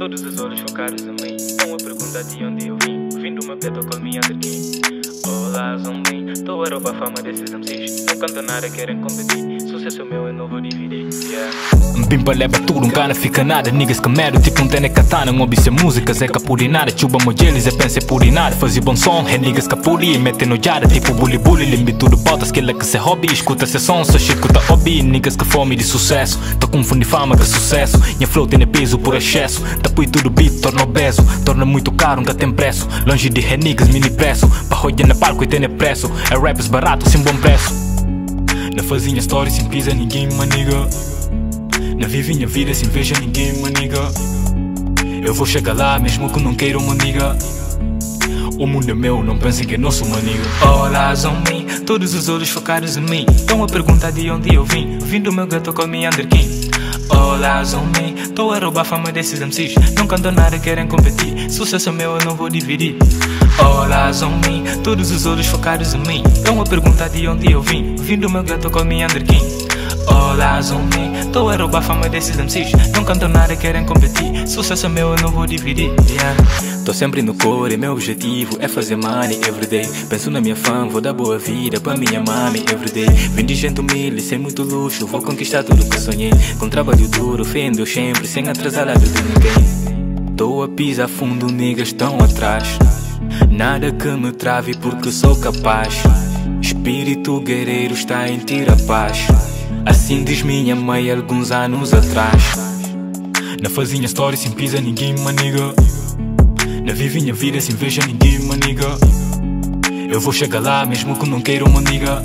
todos os olhos focados em mim. Estão a perguntar de onde eu vim. Vim do meu beto com minha underkin. Olá, zombi, tô a roubar a fama desses MCs. Não canto nada, querem competir. Sucesso meu eu não vou dividir, yeah. Bimba leva tudo, um cara fica nada. Niggas que medo, tipo um tene katana. Um obisse música, é capurinada. Chuba mojeles, é pense purinada. Fazer bom som, é niggas capuri. Mete nojada, tipo bully bully. Limbi tudo botas, que é que se hobby. Escuta se som, só escuta hobby. Niggas que fome de sucesso. Tô confundindo fama com sucesso. Minha flow tem peso por excesso. Tapui tudo beat, torna obeso. Torna muito caro, nunca tem preço. Longe de niggas, mini preço. Parroia na palco e tem preço. É rappers barato, sem bom preço. Na fazinha story, sem pisa, ninguém me maniga. Na vivinha vida, sem veja, ninguém me maniga. Eu vou chegar lá, mesmo que não queira uma nigga. O mundo é meu, não pensem que é nosso maniga. Olá, zombi, todos os olhos focados em mim. Estão a perguntar de onde eu vim. Vim do meu gato com minha underkin. Olá, zombi, tô a roubar a fama desses MCs. Não canto nada, querem competir. Sucesso meu eu não vou dividir. Olá, zombi, todos os olhos focados em mim. Estão a perguntar de onde eu vim. Vim do meu gato com minha underkin. Olá, zombi, tô a roubar a fama desses MCs. Não canto nada, querem competir. Sucesso meu eu não vou dividir, yeah. Tô sempre no core, meu objetivo é fazer money everyday. Penso na minha fama, vou dar boa vida pra minha mami everyday. Vim de gente humilde, sem muito luxo. Vou conquistar tudo que sonhei. Com trabalho duro, fé em Deus sempre, sem atrasar nada de ninguém. Tô a pisar fundo, niggas estão atrás. Nada que me trave porque sou capaz. Espírito guerreiro está em tira paz. Assim diz minha mãe alguns anos atrás. Na fazinha story sem pisa ninguém me maniga. Na vivinha vida sem veja ninguém me maniga. Eu vou chegar lá mesmo que não queira uma nigga.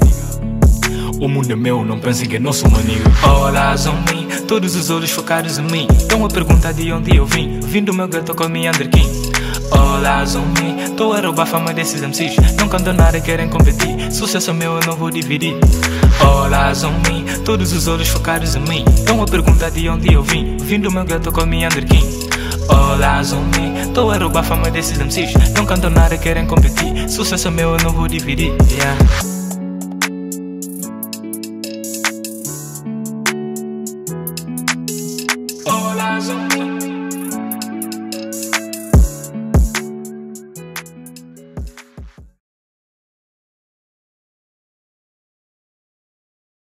O mundo é meu, não pensem que é nosso maniga. Olá, zombi, todos os olhos focados em mim. Estão a perguntar de onde eu vim. Vim do meu gato com minha underkin. Olá, zombi, tô a roubar a fama desses MCs. Não canto nada, querem competir. Sucesso meu eu não vou dividir. Olá, zombi, todos os olhos focados em mim. Estão a perguntar de onde eu vim. Vim do meu gato com minha underkin. Olá, zombi, tô a roubar a fama desses MCs. Não canto nada, querem competir. Sucesso meu eu não vou dividir, yeah.